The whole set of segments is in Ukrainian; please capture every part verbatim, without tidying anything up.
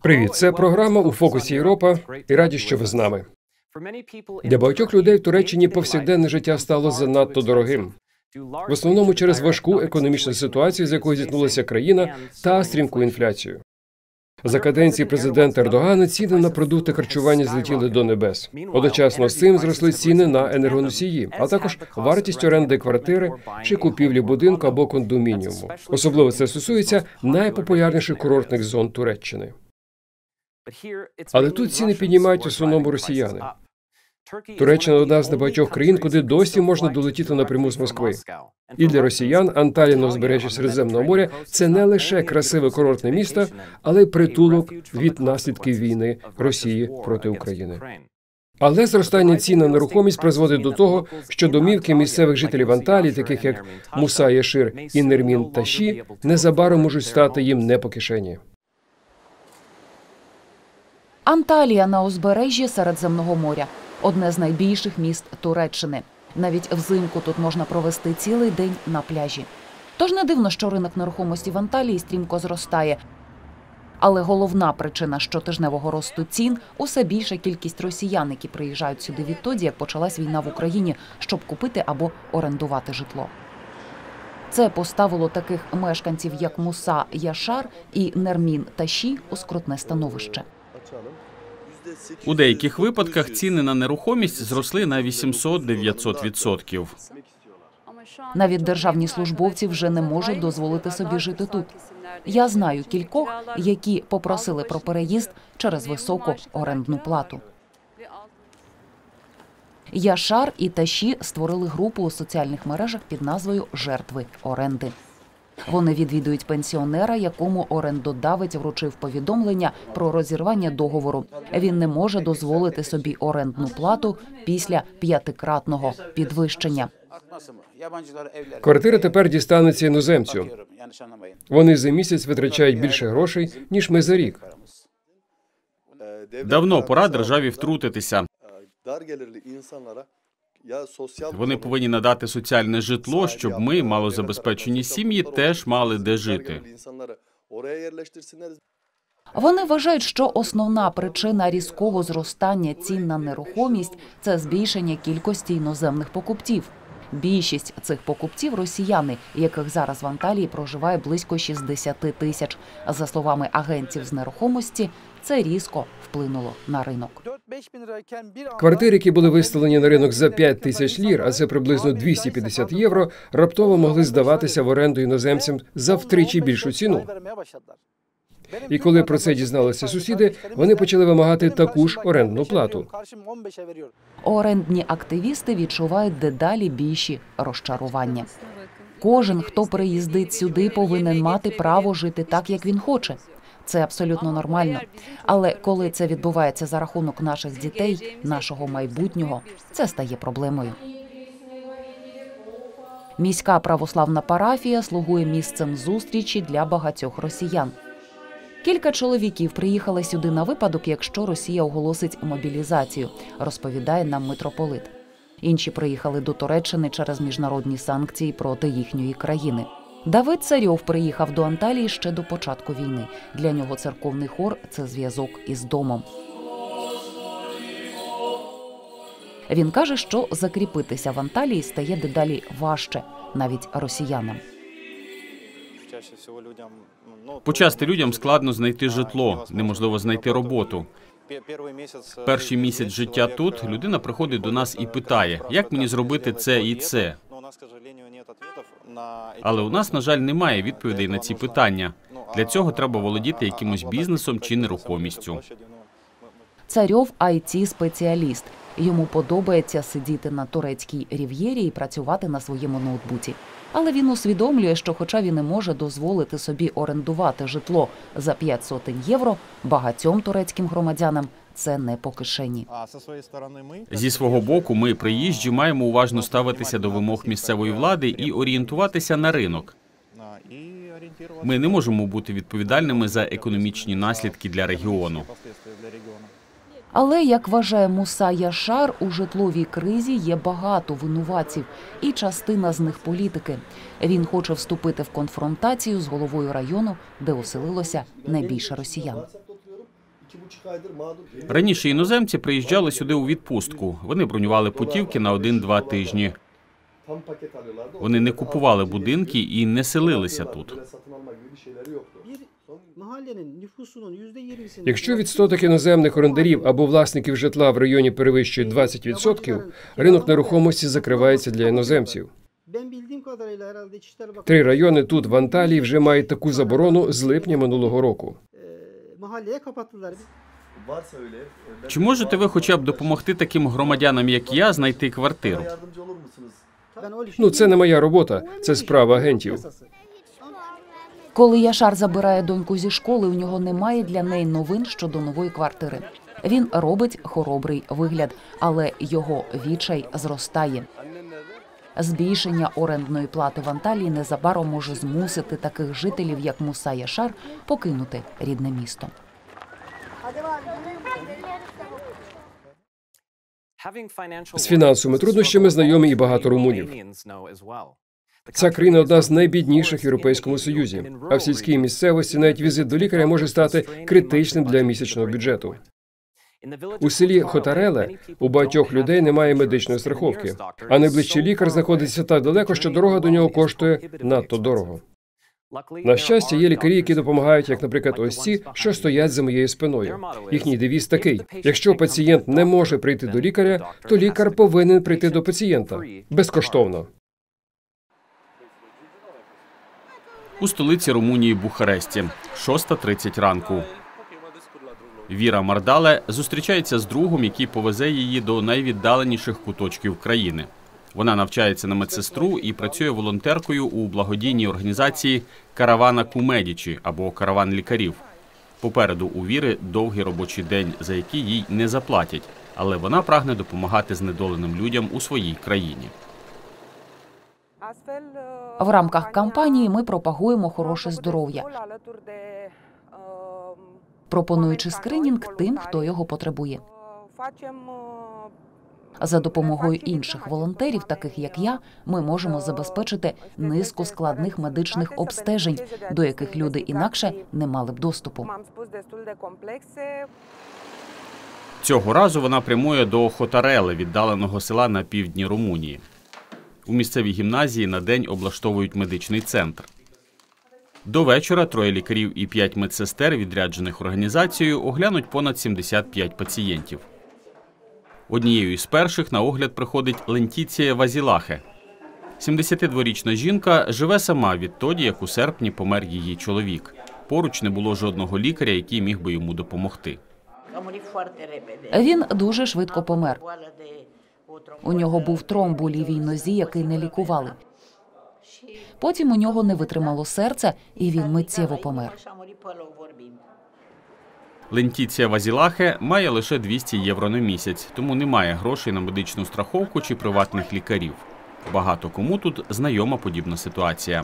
Привіт, це програма «У фокусі Європа» і раді, що ви з нами. Для багатьох людей в Туреччині повсякденне життя стало занадто дорогим. В основному через важку економічну ситуацію, з якою зіткнулася країна, та стрімку інфляцію. За каденції президента Ердогана ціни на продукти харчування злетіли до небес. Одночасно з цим зросли ціни на енергоносії, а також вартість оренди квартири чи купівлі будинку або кондомініуму. Особливо це стосується найпопулярніших курортних зон Туреччини. Але тут ціни піднімають в основному росіяни. Туреччина – одна з небагатьох країн, куди досі можна долетіти напряму з Москви. І для росіян Анталія на узбережжі Середземного моря – це не лише красиве курортне місто, але й притулок від наслідків війни Росії проти України. Але зростання цін на нерухомість призводить до того, що домівки місцевих жителів Анталії, таких як Муса Яшир і Нермін Таші, незабаром можуть стати їм не по кишені. Анталія на узбережжі Середземного моря – одне з найбільших міст Туреччини. Навіть взимку тут можна провести цілий день на пляжі. Тож не дивно, що ринок нерухомості в Анталії стрімко зростає. Але головна причина щотижневого росту цін – усе більша кількість росіян, які приїжджають сюди відтоді, як почалась війна в Україні, щоб купити або орендувати житло. Це поставило таких мешканців, як Муса Яшар і Нермін Таші, у скрутне становище. У деяких випадках ціни на нерухомість зросли на вісімсот-дев'ятсот відсотків. Навіть державні службовці вже не можуть дозволити собі жити тут. Я знаю кількох, які попросили про переїзд через високу орендну плату. Яшар і Таші створили групу у соціальних мережах під назвою «Жертви оренди». Вони відвідують пенсіонера, якому орендодавець вручив повідомлення про розірвання договору. Він не може дозволити собі орендну плату після п'ятикратного підвищення. Квартира тепер дістанеться іноземцю. Вони за місяць витрачають більше грошей, ніж ми за рік. Давно пора державі втрутитися. Вони повинні надати соціальне житло, щоб ми, малозабезпечені сім'ї, теж мали де жити. Вони вважають, що основна причина різкого зростання цін на нерухомість – це збільшення кількості іноземних покупців. Більшість цих покупців – росіяни, яких зараз в Анталії проживає близько шістдесят тисяч. За словами агентів з нерухомості, це різко вплинуло на ринок. Квартири, які були виставлені на ринок за п'ять тисяч лір, а це приблизно двісті п'ятдесят євро, раптово могли здаватися в оренду іноземцям за втричі більшу ціну. І коли про це дізналися сусіди, вони почали вимагати таку ж орендну плату. Орендні активісти відчувають дедалі більші розчарування. Кожен, хто приїздить сюди, повинен мати право жити так, як він хоче. Це абсолютно нормально. Але коли це відбувається за рахунок наших дітей, нашого майбутнього, це стає проблемою. Міська православна парафія слугує місцем зустрічі для багатьох росіян. Кілька чоловіків приїхали сюди на випадок, якщо Росія оголосить мобілізацію, розповідає нам митрополит. Інші приїхали до Туреччини через міжнародні санкції проти їхньої країни. Давид Царьов приїхав до Анталії ще до початку війни. Для нього церковний хор – це зв'язок із домом. Він каже, що закріпитися в Анталії стає дедалі важче, навіть росіянам. Почасти людям складно знайти житло, неможливо знайти роботу. Перший місяць життя тут людина приходить до нас і питає, як мені зробити це і це. Але у нас, на жаль, немає відповідей на ці питання. Для цього треба володіти якимось бізнесом чи нерухомістю. Царьов – ай ті-спеціаліст. Йому подобається сидіти на турецькій рів'єрі і працювати на своєму ноутбуці. Але він усвідомлює, що хоча він не може дозволити собі орендувати житло за п'ять сотень євро, багатьом турецьким громадянам це не по кишені. Зі свого боку, ми, приїжджі, маємо уважно ставитися до вимог місцевої влади і орієнтуватися на ринок. Ми не можемо бути відповідальними за економічні наслідки для регіону. Але, як вважає Муса Яшар, у житловій кризі є багато винуватців, і частина з них – політики. Він хоче вступити в конфронтацію з головою району, де оселилося найбільше росіян. Раніше іноземці приїжджали сюди у відпустку. Вони бронювали путівки на один-два тижні. Вони не купували будинки і не селилися тут. Якщо відсоток іноземних орендарів або власників житла в районі перевищує двадцять відсотків, ринок нерухомості закривається для іноземців. Три райони тут, в Анталії, вже мають таку заборону з липня минулого року. Чи можете ви хоча б допомогти таким громадянам, як я, знайти квартиру? Ну, це не моя робота, це справа агентів. Коли Яшар забирає доньку зі школи, у нього немає для неї новин щодо нової квартири. Він робить хоробрий вигляд, але його відчай зростає. Збільшення орендної плати в Анталії незабаром може змусити таких жителів, як Муса Яшар, покинути рідне місто. З фінансовими труднощами знайомі і багато румунів. Ця країна одна з найбідніших в Європейському Союзі, а в сільській місцевості навіть візит до лікаря може стати критичним для місячного бюджету. У селі Хотареле у багатьох людей немає медичної страховки, а найближчий лікар знаходиться так далеко, що дорога до нього коштує надто дорого. На щастя, є лікарі, які допомагають, як, наприклад, ось ці, що стоять за моєю спиною. Їхній девіз такий: якщо пацієнт не може прийти до лікаря, то лікар повинен прийти до пацієнта. Безкоштовно. У столиці Румунії Бухаресті. шоста тридцять ранку. Віра Мардале зустрічається з другом, який повезе її до найвіддаленіших куточків країни. Вона навчається на медсестру і працює волонтеркою у благодійній організації «Каравана ку Медічі» або «Караван лікарів». Попереду у Віри довгий робочий день, за який їй не заплатять, але вона прагне допомагати знедоленим людям у своїй країні. В рамках кампанії ми пропагуємо хороше здоров'я, пропонуючи скринінг тим, хто його потребує. За допомогою інших волонтерів, таких як я, ми можемо забезпечити низку складних медичних обстежень, до яких люди інакше не мали б доступу. Цього разу вона прямує до Хотареле, віддаленого села на півдні Румунії. У місцевій гімназії на день облаштовують медичний центр. До вечора троє лікарів і п'ять медсестер, відряджених організацією, оглянуть понад сімдесят п'ять пацієнтів. Однією із перших на огляд приходить Лентіція Вазілахе. сімдесятидворічна жінка живе сама відтоді, як у серпні помер її чоловік. Поруч не було жодного лікаря, який міг би йому допомогти. Він дуже швидко помер. У нього був тромб у лівій нозі, який не лікували. Потім у нього не витримало серце, і він миттєво помер. Лентіція Вазілахе має лише двісті євро на місяць, тому немає грошей на медичну страховку чи приватних лікарів. Багато кому тут знайома подібна ситуація.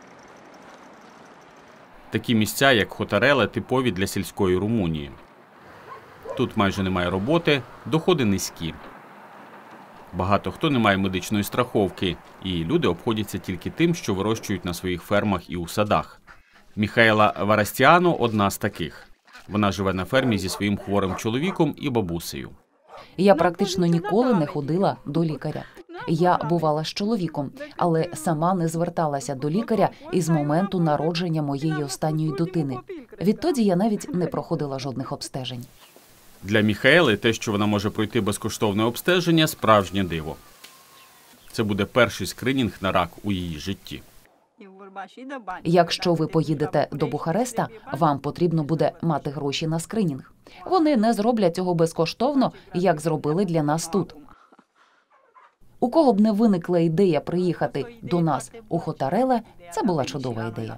Такі місця, як Хотареле, типові для сільської Румунії. Тут майже немає роботи, доходи низькі. Багато хто не має медичної страховки, і люди обходяться тільки тим, що вирощують на своїх фермах і у садах. Міхаела Варастіано – одна з таких. Вона живе на фермі зі своїм хворим чоловіком і бабусею. Я практично ніколи не ходила до лікаря. Я бувала з чоловіком, але сама не зверталася до лікаря із моменту народження моєї останньої дитини. Відтоді я навіть не проходила жодних обстежень. Для Міхаели те, що вона може пройти безкоштовне обстеження – справжнє диво. Це буде перший скринінг на рак у її житті. Якщо ви поїдете до Бухареста, вам потрібно буде мати гроші на скринінг. Вони не зроблять цього безкоштовно, як зробили для нас тут. У кого б не виникла ідея приїхати до нас у Хотареле, це була чудова ідея.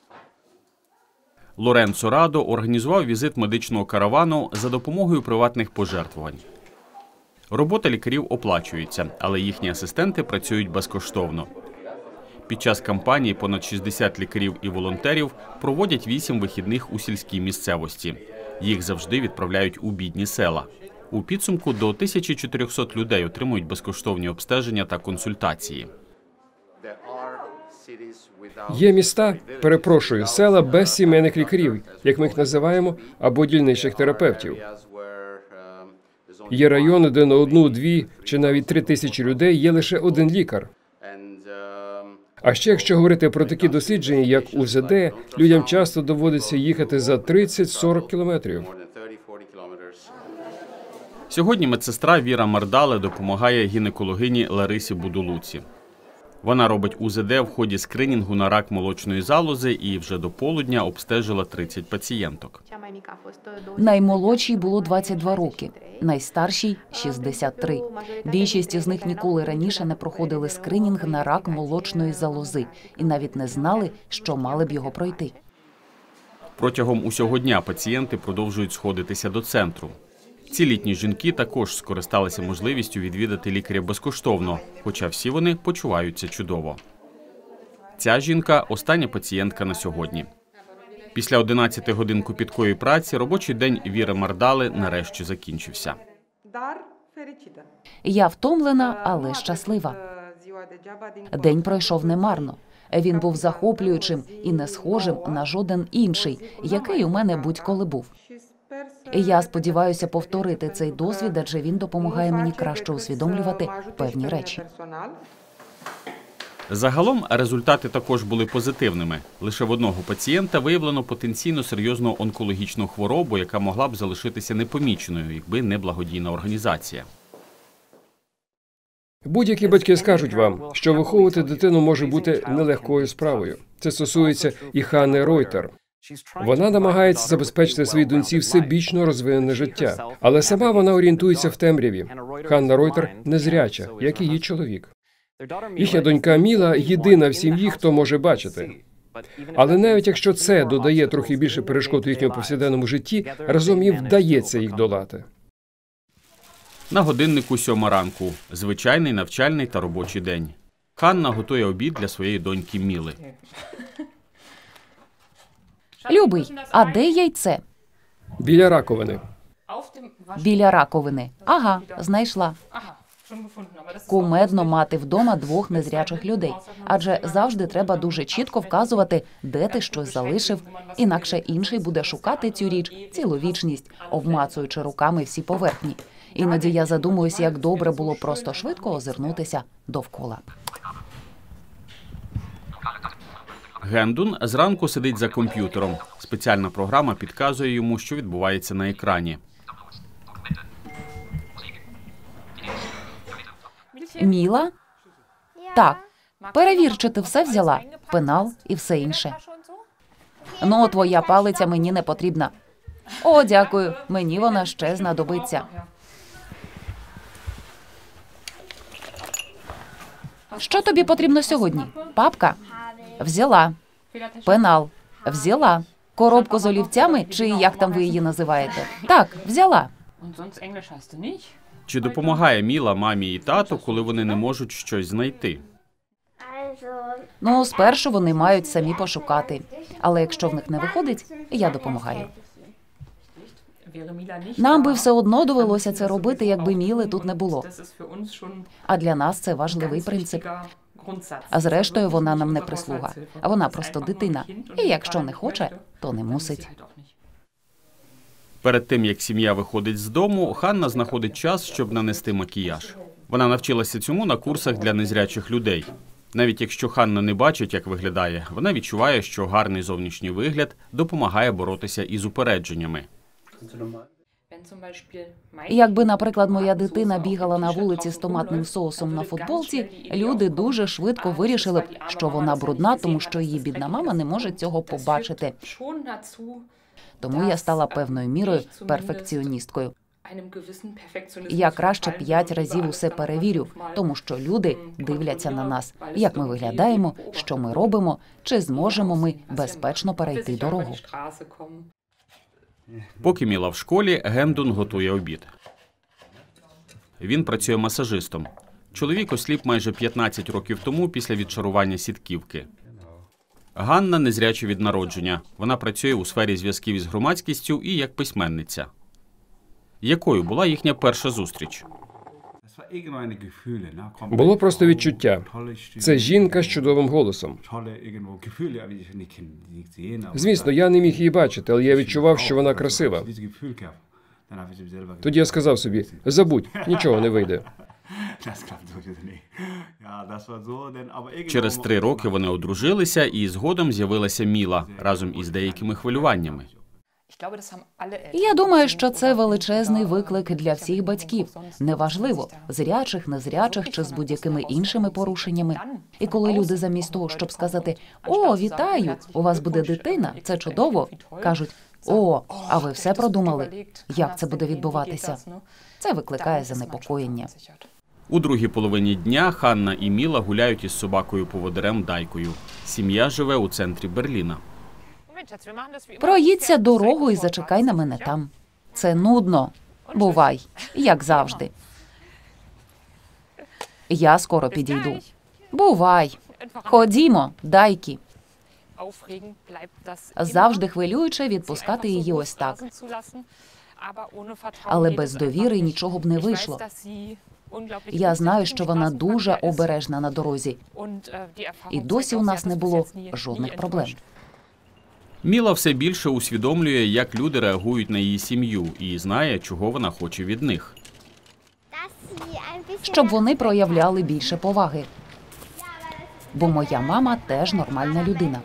Лоренцо Радо організував візит медичного каравану за допомогою приватних пожертвувань. Робота лікарів оплачується, але їхні асистенти працюють безкоштовно. Під час кампанії понад шістдесят лікарів і волонтерів проводять вісім вихідних у сільській місцевості. Їх завжди відправляють у бідні села. У підсумку до тисячі чотирьохсот людей отримують безкоштовні обстеження та консультації. Є міста, перепрошую, села без сімейних лікарів, як ми їх називаємо, або дільничних терапевтів. Є райони, де на одну, дві чи навіть три тисячі людей є лише один лікар. А ще, якщо говорити про такі дослідження, як У З Д, людям часто доводиться їхати за тридцять-сорок кілометрів. Сьогодні медсестра Віра Мардале допомагає гінекологині Ларисі Будулуці. Вона робить У З Д в ході скринінгу на рак молочної залози і вже до полудня обстежила тридцять пацієнток. Наймолодшій було двадцять два роки, найстаршій – шістдесят три. Більшість із них ніколи раніше не проходили скринінг на рак молочної залози і навіть не знали, що мали б його пройти. Протягом усього дня пацієнти продовжують сходитися до центру. Ці літні жінки також скористалися можливістю відвідати лікаря безкоштовно, хоча всі вони почуваються чудово. Ця жінка – остання пацієнтка на сьогодні. Після одинадцяти годин копіткої праці робочий день Віри Мардали нарешті закінчився. Я втомлена, але щаслива. День пройшов немарно. Він був захоплюючим і не схожим на жоден інший, який у мене будь-коли був. Я сподіваюся повторити цей досвід, адже він допомагає мені краще усвідомлювати певні речі. Загалом результати також були позитивними. Лише в одного пацієнта виявлено потенційно серйозну онкологічну хворобу, яка могла б залишитися непоміченою, якби не благодійна організація. Будь-які батьки скажуть вам, що виховувати дитину може бути нелегкою справою. Це стосується і Ханни Ройтер. Вона намагається забезпечити своїй доньці всебічно розвинене життя, але сама вона орієнтується в темряві. Ханна Ройтер незряча, як і її чоловік. Їхня донька Міла – єдина в сім'ї, хто може бачити. Але навіть якщо це додає трохи більше перешкод у їхньому повсякденному житті, разом їм вдається їх долати. На годиннику сьома ранку. Звичайний навчальний та робочий день. Ханна готує обід для своєї доньки Міли. Любий, а де яйце? Біля раковини. Біля раковини. Ага, знайшла. Кумедно мати вдома двох незрячих людей, адже завжди треба дуже чітко вказувати, де ти щось залишив, інакше інший буде шукати цю річ цілу вічність, обмацуючи руками всі поверхні. Іноді я задумуюся, як добре було просто швидко озирнутися довкола. Гендун зранку сидить за комп'ютером. Спеціальна програма підказує йому, що відбувається на екрані. Міла? Так. Перевір, чи ти все взяла. Пенал і все інше. Ну, твоя палиця мені не потрібна. О, дякую. Мені вона ще знадобиться. Що тобі потрібно сьогодні? Папка? Взяла. Пенал? Взяла. Коробку з олівцями, чи як там ви її називаєте? Так, взяла. Чи допомагає Міла мамі і тату, коли вони не можуть щось знайти? Ну, спершу вони мають самі пошукати. Але якщо в них не виходить, я допомагаю. Нам би все одно довелося це робити, якби Міли тут не було. А для нас це важливий принцип. А зрештою, вона нам не прислуга. А вона просто дитина. І якщо не хоче, то не мусить. Перед тим, як сім'я виходить з дому, Ханна знаходить час, щоб нанести макіяж. Вона навчилася цьому на курсах для незрячих людей. Навіть якщо Ханна не бачить, як виглядає, вона відчуває, що гарний зовнішній вигляд допомагає боротися із упередженнями. Якби, наприклад, моя дитина бігала на вулиці з томатним соусом на футболці, люди дуже швидко вирішили б, що вона брудна, тому що її бідна мама не може цього побачити. Тому я стала певною мірою перфекціоністкою. Я краще п'ять разів усе перевірю, тому що люди дивляться на нас, як ми виглядаємо, що ми робимо, чи зможемо ми безпечно перейти дорогу. Поки Міла в школі, Гендун готує обід. Він працює масажистом. Чоловік осліп майже п'ятнадцять років тому після відчарування сітківки. Ганна незряча від народження. Вона працює у сфері зв'язків із громадськістю і як письменниця. Якою була їхня перша зустріч? Було просто відчуття. Це жінка з чудовим голосом. Звісно, я не міг її бачити, але я відчував, що вона красива. Тоді я сказав собі, забудь, нічого не вийде. Через три роки вони одружилися, і згодом з'явилася Міла разом із деякими хвилюваннями. Я думаю, що це величезний виклик для всіх батьків. Неважливо, зрячих, незрячих чи з будь-якими іншими порушеннями. І коли люди замість того, щоб сказати «О, вітаю, у вас буде дитина, це чудово», кажуть «О, а ви все продумали? Як це буде відбуватися?» Це викликає занепокоєння. У другій половині дня Ханна і Міла гуляють із собакою-поводирем Дайкою. Сім'я живе у центрі Берліна. Проїдься дорогу і зачекай на мене там. Це нудно. Бувай, як завжди. Я скоро підійду. Бувай. Ходімо, Дайкі. Завжди хвилююче відпускати її ось так. Але без довіри нічого б не вийшло. Я знаю, що вона дуже обережна на дорозі. І досі у нас не було жодних проблем. Міла все більше усвідомлює, як люди реагують на її сім'ю, і знає, чого вона хоче від них. Щоб вони проявляли більше поваги. Бо моя мама теж нормальна людина.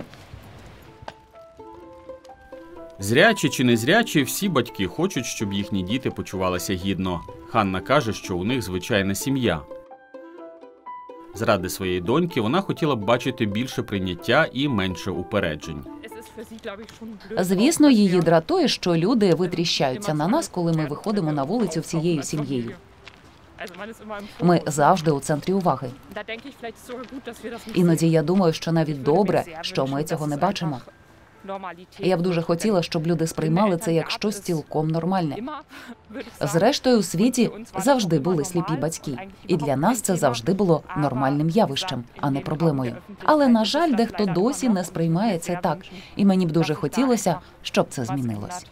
Зрячі чи незрячі, всі батьки хочуть, щоб їхні діти почувалися гідно. Ханна каже, що у них звичайна сім'я. Заради своєї доньки вона хотіла б бачити більше прийняття і менше упереджень. Звісно, її дратує, що люди витріщаються на нас, коли ми виходимо на вулицю всією сім'єю. Ми завжди у центрі уваги. Іноді я думаю, що навіть добре, що ми цього не бачимо. Я б дуже хотіла, щоб люди сприймали це як щось цілком нормальне. Зрештою, у світі завжди були сліпі батьки. І для нас це завжди було нормальним явищем, а не проблемою. Але, на жаль, дехто досі не сприймає це так. І мені б дуже хотілося, щоб це змінилось.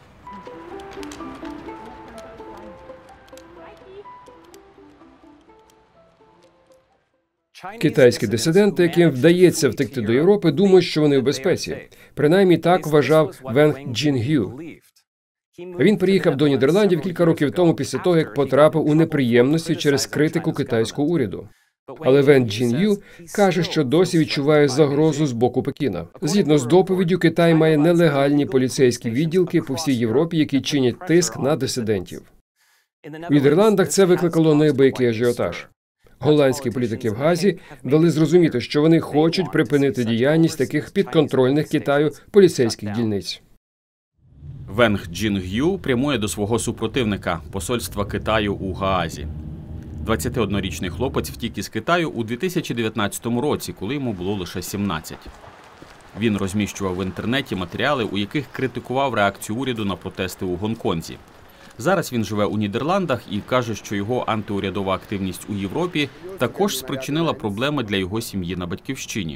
Китайські дисиденти, яким вдається втекти до Європи, думають, що вони в безпеці. Принаймні так вважав Венг Джінг'ю. Він приїхав до Нідерландів кілька років тому після того, як потрапив у неприємності через критику китайського уряду. Але Вен Джін-Ю каже, що досі відчуває загрозу з боку Пекіна. Згідно з доповіддю, Китай має нелегальні поліцейські відділки по всій Європі, які чинять тиск на дисидентів. У Нідерландах це викликало неабиякий ажіотаж. Голландські політики в Гаазі дали зрозуміти, що вони хочуть припинити діяльність таких підконтрольних Китаю поліцейських дільниць. Венг Джін-Г'ю прямує до свого супротивника – посольства Китаю у Гаазі. двадцятиоднорічний хлопець втік із Китаю у дві тисячі дев'ятнадцятому році, коли йому було лише сімнадцять. Він розміщував в інтернеті матеріали, у яких критикував реакцію уряду на протести у Гонконзі. Зараз він живе у Нідерландах і каже, що його антиурядова активність у Європі також спричинила проблеми для його сім'ї на батьківщині.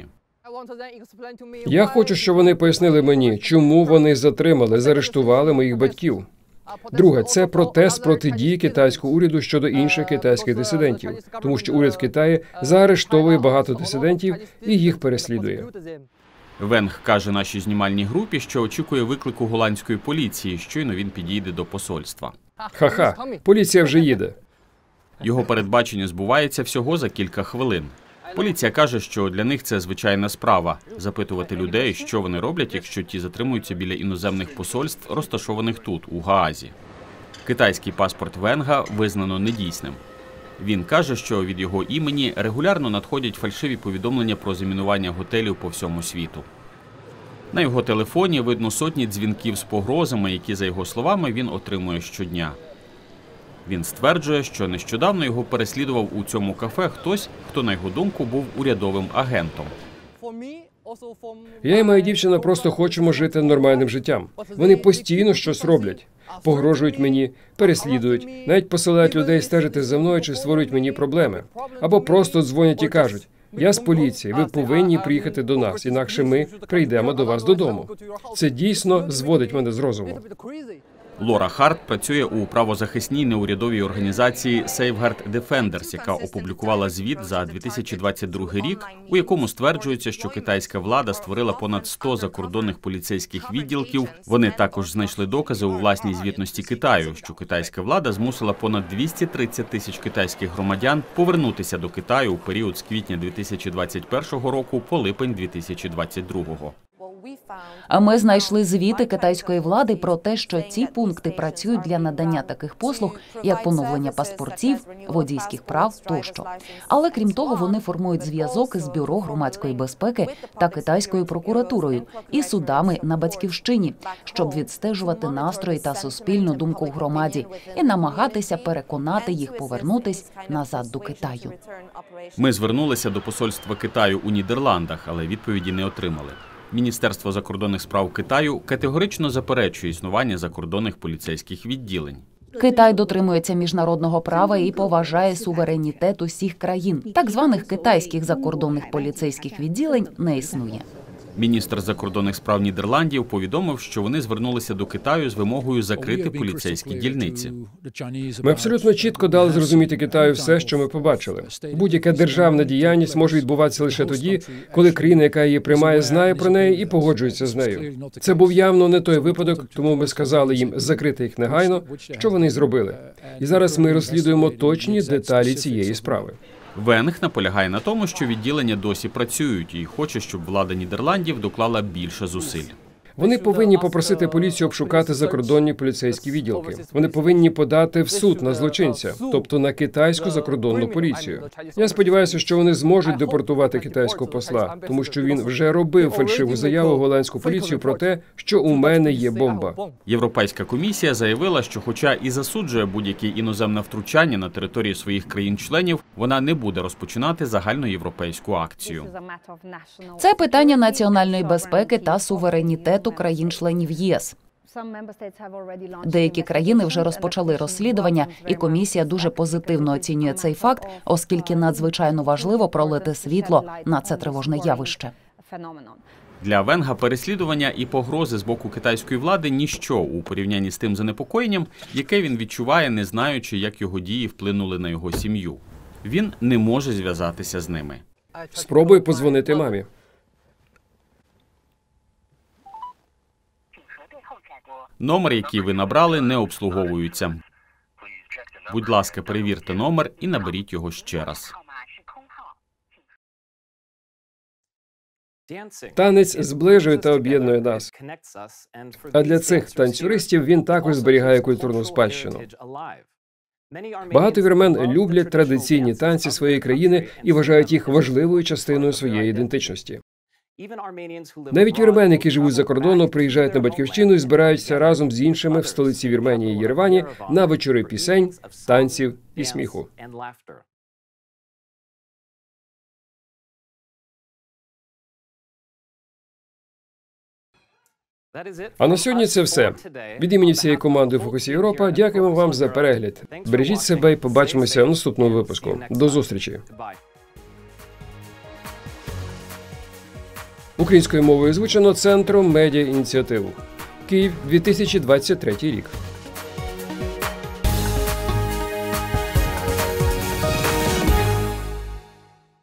Я хочу, щоб вони пояснили мені, чому вони затримали, заарештували моїх батьків. Друге, це протест проти дій китайського уряду щодо інших китайських дисидентів, тому що уряд в Китаї заарештовує багато дисидентів і їх переслідує. Венг каже нашій знімальній групі, що очікує виклику голландської поліції, щойно він підійде до посольства. Ха-ха, поліція вже їде. Його передбачення збувається всього за кілька хвилин. Поліція каже, що для них це звичайна справа – запитувати людей, що вони роблять, якщо ті затримуються біля іноземних посольств, розташованих тут, у Гаазі. Китайський паспорт Венга визнано недійсним. Він каже, що від його імені регулярно надходять фальшиві повідомлення про замінування готелів по всьому світу. На його телефоні видно сотні дзвінків з погрозами, які, за його словами, він отримує щодня. Він стверджує, що нещодавно його переслідував у цьому кафе хтось, хто, на його думку, був урядовим агентом. Я і моя дівчина просто хочемо жити нормальним життям. Вони постійно щось роблять. Погрожують мені, переслідують, навіть посилають людей стежити за мною чи створюють мені проблеми. Або просто дзвонять і кажуть, я з поліції, ви повинні приїхати до нас, інакше ми прийдемо до вас додому. Це дійсно зводить мене з розуму. Лора Харт працює у правозахисній неурядовій організації Safeguard Defenders, яка опублікувала звіт за дві тисячі двадцять другий рік, у якому стверджується, що китайська влада створила понад сто закордонних поліцейських відділків. Вони також знайшли докази у власній звітності Китаю, що китайська влада змусила понад двісті тридцять тисяч китайських громадян повернутися до Китаю у період з квітня дві тисячі двадцять першого року по липень дві тисячі двадцять другого. А ми знайшли звіти китайської влади про те, що ці пункти працюють для надання таких послуг, як поновлення паспортів, водійських прав тощо. Але крім того, вони формують зв'язок із Бюро громадської безпеки та китайською прокуратурою і судами на батьківщині, щоб відстежувати настрої та суспільну думку в громаді і намагатися переконати їх повернутись назад до Китаю. Ми звернулися до посольства Китаю у Нідерландах, але відповіді не отримали. Міністерство закордонних справ Китаю категорично заперечує існування закордонних поліцейських відділень. Китай дотримується міжнародного права і поважає суверенітет усіх країн. Так званих китайських закордонних поліцейських відділень не існує. Міністр закордонних справ Нідерландів повідомив, що вони звернулися до Китаю з вимогою закрити поліцейські дільниці. Ми абсолютно чітко дали зрозуміти Китаю все, що ми побачили. Будь-яка державна діяльність може відбуватися лише тоді, коли країна, яка її приймає, знає про неї і погоджується з нею. Це був явно не той випадок, тому ми сказали їм закрити їх негайно, що вони зробили. І зараз ми розслідуємо точні деталі цієї справи. Венг наполягає на тому, що відділення досі працюють і хоче, щоб влада Нідерландів доклала більше зусиль. Вони повинні попросити поліцію обшукати закордонні поліцейські відділки. Вони повинні подати в суд на злочинця, тобто на китайську закордонну поліцію. Я сподіваюся, що вони зможуть депортувати китайського посла, тому що він вже робив фальшиву заяву в голландську поліцію про те, що у мене є бомба. Європейська комісія заявила, що хоча і засуджує будь-яке іноземне втручання на території своїх країн-членів, вона не буде розпочинати загальноєвропейську акцію. Це питання національної безпеки та суверенітету країн-членів ЄС. Деякі країни вже розпочали розслідування, і комісія дуже позитивно оцінює цей факт, оскільки надзвичайно важливо пролити світло на це тривожне явище. Для Венга переслідування і погрози з боку китайської влади – ніщо у порівнянні з тим занепокоєнням, яке він відчуває, не знаючи, як його дії вплинули на його сім'ю. Він не може зв'язатися з ними. Спробуй подзвонити мамі. Номер, який ви набрали, не обслуговується. Будь ласка, перевірте номер і наберіть його ще раз. Танець зближує та об'єднує нас. А для цих танцюристів він також зберігає культурну спадщину. Багато вірмен люблять традиційні танці своєї країни і вважають їх важливою частиною своєї ідентичності. Навіть вірмени, які живуть за кордоном, приїжджають на батьківщину і збираються разом з іншими в столиці Вірменії Єревані на вечори пісень, танців і сміху. А на сьогодні це все. Від імені всієї команди «Фокус Європа» дякуємо вам за перегляд. Бережіть себе і побачимося в наступному випуску. До зустрічі. Українською мовою озвучено Центром медіа ініціатив. Київ, дві тисячі двадцять третій рік.